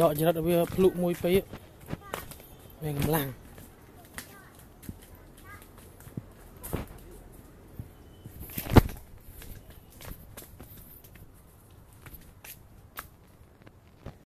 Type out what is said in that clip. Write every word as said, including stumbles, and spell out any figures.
đọ chỉ là bị lụ mùi pấy về cầm làng